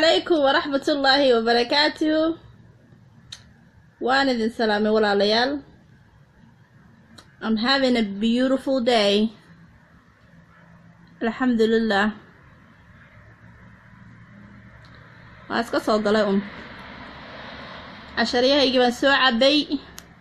عليكم ورحمة الله وبركاته. وأنا ذي سلامي ولا ليال. I'm having a beautiful day. الحمد لله. واسكا صوت لهم. عشريها يجي بسوع عبي.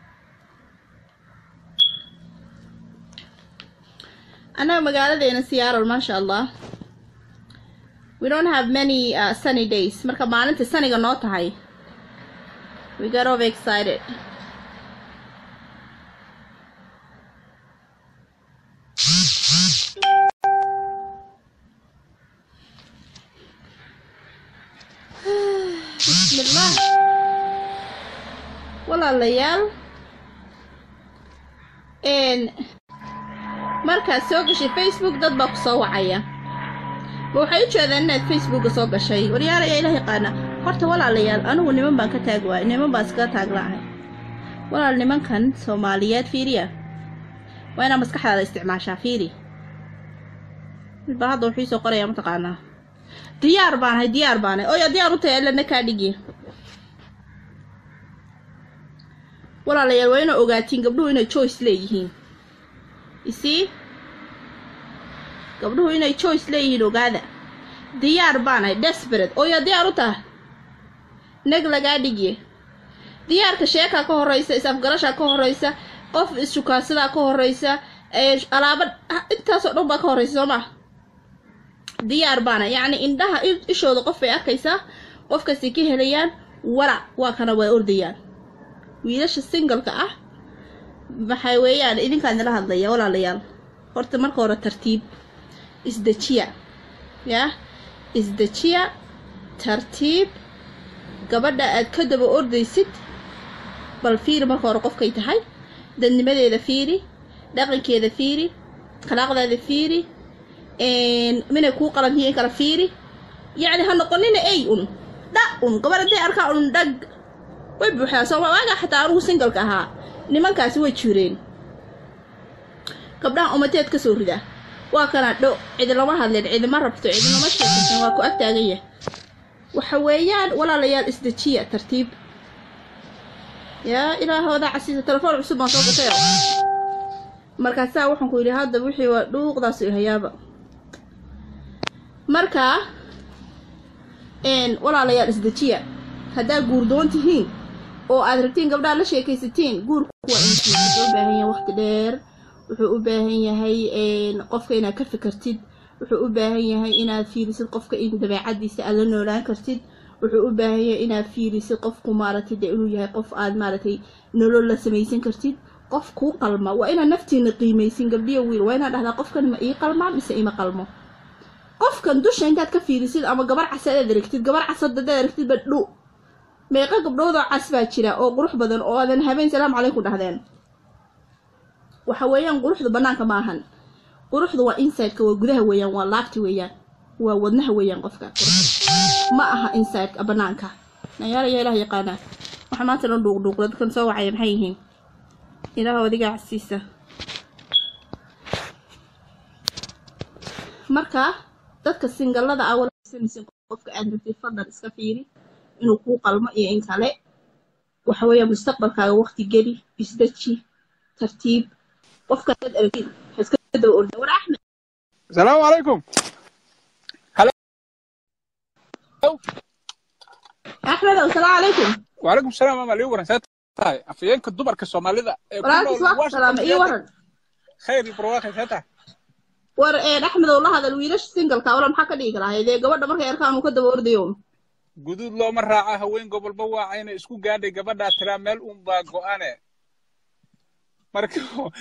أنا مقالة دينا سيارة ما شاء الله. We don't have many sunny days. مركب معنا أنت sunny قناطة هاي. We got over excited. بسم الله. والله الليال. إن مركز سوق شي فيسبوك ضد بقصة وعيا. وحيد شو هذا إن فيسبوك سوق شيء وريال يا إلهي قانا. قرت ولا الليال أنا ونمن بانك تاجوا نمن باسكت تاجلاعي. ولا نمن كان سوماليات فيريا. وأنا مسكح على استعمال شافيري. البعض وحي سوق قرية متقانا. ديار بان هاي ديار بان أو يا ديار وتي إلا نكاديجي. ولا الليال وين أوجاتين قبله إنه choice ليهين. You see? قبله إنه choice ليهين وقاعدة. ديار بان هاي desperate أو يا ديار وته. نقل قاديجي. ديار كشيكا كه الرئيسة إساف قرشة كه الرئيسة قف الشكاسة كه الرئيسة إيش ألعاب أنت صعوبة كه الرئيسة ما ديار بانا يعني عندها إيش هذا قف في أكيسة قف كسيكي هليان ولا واكنا وأرديان ويلاش السنجل كأه بحيويان إذا كان لها ضيّة ولا ليال قرت مرة قرر ترتيب إزدتشيا يا إزدتشيا ترتيب قبل كده بأردي ست بالفير ما كورو قف كيتهاي دنمدي ذا فيري دقن كذا فيري خلاق ذا فيري إن من يكون قلم هي كلا فيري يعني هنقولين أي لا قبل ده أركان دق ويبحث سوا واجا حتى أروح سنجل كها نمان كاسوي تشورين قبلها أمتيت كسور ده وكان دو إذا لما هذا إذا ما ربطوا إذا ما مشيت واكو أكتاجية وحويان ولا ليال إسدتشية ترتيب يا إلى هذا عسيس التلفون عصب ما صوت طير مركز ساعة وحن كوري هذا وحي ودوق ضاسي هيابا مركا إن ولا ليال إسدتشية هذا جوردون تهين أو أدرتين قبل على شيء كيستين جور كوا إنتي وباهي وقت دير وباهي هي إن قف كينا كف كرتيد وباهي هي إن في رسل قف كإن دبي عدي سألنا ولا كرتيد وباهي إن في رسل قف كمارتي دعوا يا قف آد مارتي نلول سميسين كرتيد قف كو قلمة وإن نفتي نقيميسين قبلي ويل وين هذا قف كان ما إيه قلمة مس إيه ما قلمه قف كان دوش عندها كفي رسل أما قبر عسل دركتيد قبر عسل دركتيد بدلو ما يقال قبلوضع عسبات شراء أو قروح بدن أو هذا هبين سلام عليكم دهدين وحويان قروح ذو بنانك معهن قروح ذو إنسايد كوا جذها ويان ولافتي ويان وودنها ويان قفك معها إنسايد أبنانك نياري يا إلهي قانا وحمات دوق لذكن سوى عين حيهين إله وديقع عسيسة مركا ذاتك السنجل لذا أول سنسين قفك أدري في فضل إسكافيري إنه كو قلمة إيه إنك عليه وحوية مستقبل كا وقت جري إستشي ترتيب وفكر تدري فيه حس كده وقول دور أحمد السلام عليكم هلا أحمد السلام عليكم وعليكم السلام أمال يوم رسالة هاي أفيانك الدمرك الصومالي ذا ورا سلام إيه ورا خير البرواخ ساعتها ور إيه أحمد والله هذا الويلش سينجل كاولا محكا ديك لا هذا قبل دمرك يركان وكده ورد يوم جدود لو مرة هوين قبل بوا عين اسكو قاعد قبل ترامل باقو أنا مركو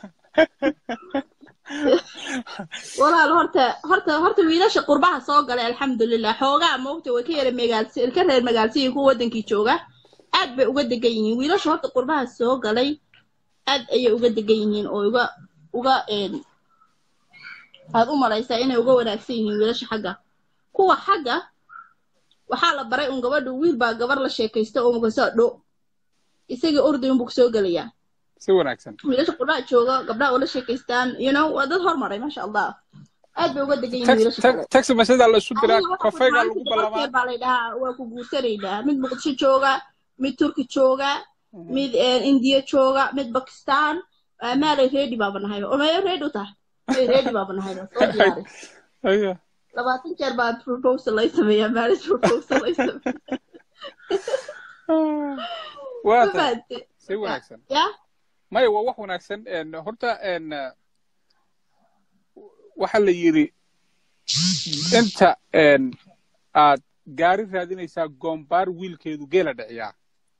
والله هرت wiilasha qurbaha soo galay alxamdulillah xoogaa moogta way ka yara magaalsi ka reer magaalsiga ku wadankii jooga aad bay uga degan yihiin wiilasha horta qurbaha soo galay aad ay uga degan yihiin oo uga aad u malaysaa inay uga wanaagsan yihiin wiilasha xagga kuwa xagga waxaa la baray un gabadhu wiil baa gabar la sheekaysta oo muga soo dho isaga orday un buu soo galaya si wanaagsan wiilasha qurbaha jooga gabdhaha oo la sheekaystaan you know waa dad hormaray ma sha Allah aad bay uga degan yihiin wiilasha taxi masada la isu diraa kafeega lagu balamaa baa la dhahaa waa ku guursanaydaa mid muqdisho jooga mid turki jooga mid indiya jooga mid bakistan maalay ready baaba nahay oo may ready u tahay ready baaba nahay soo diyaari ayo 20 jeer baa proposal ay sameeyaan marriage proposal ay sameeyaan waa si wanaagsan ya may waa wax wanaagsan horta waxa la yiri inta aad gaari raadinaysaa goombaar wiilkeedu geela dhiciyaa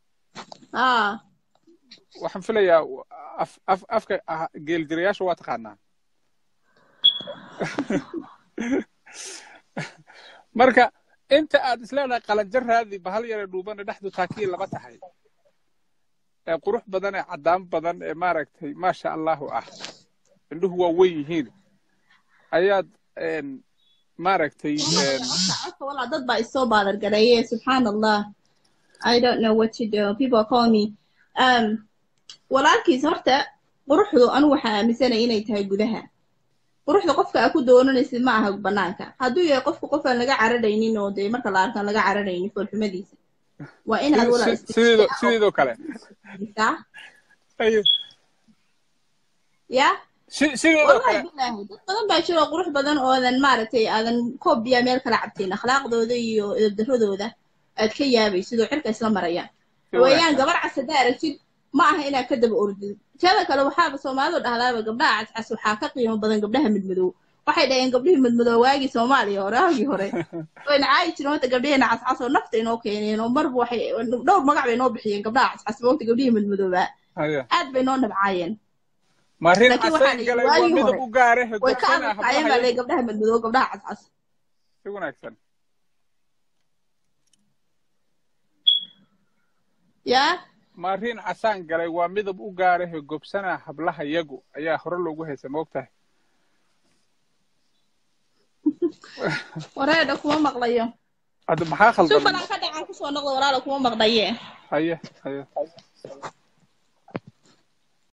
waxaan filayaa afka geel jirayaasha waa taqaanaa marka inta aad isleedahay qalanjar raadi bahal yar dhuuban dhaxdu taakii laba tahay qurux badan ee cadaan badan ee maaragtay maasha Allah ah indhuhu waa weyn yihiin ayaad maaragtay wala dad baa isoo baadar gareeyay subhanallah I don't know what to do people are calling me walaalkiis horta quruxdu anu waxa aaminsanay inay tahay gudaha quruxda qofka aad ku doonanaysid ma aha banaanka hadduu yahay qofku qof aan laga caradaynin oo de marka la arkaan laga caradaynin foolxumadiisa waa in aad wala sidoo kale ayo ya sidoo kale dad badan baa jiro qurux badan oo aan maaragtay aadan koobiya meel kala cabteen akhlaaqdooda iyo daradooda aad ka yaabay sidoo xirka isla marayaan wayaan gabar casada aragtid ma aha inaad ka daba ordid tada kale waxaaba Soomaalidu dhahdaaba gabdhaha cas waxa ka qiimo badan gabdhaha midmadow waxay dhaheen gabdhihii midmadow waagi Soomaaliya hore wayna caay jireen wada gabdhaheena cas oo nafta inoo keeneen oo marba waxay dhowr magac bay noo bixiyeen gabdhaha cas waqti gabdhihii midmadowba aad bay noo nabcaayeen marin casay galay waa midab u gaare gabdhaha hablaha gabdhaha midmadow gabdhaha cas si wanaagsan ya marin casaan galay waa midab u gaare gobsana hablaha yagu ayaa hore loogu heysay moogtahay wareeda kuma maqlayo hada maxaa khaldan soo balan ka dhacan ku soo noqdo walaalo kuma maqdaye haye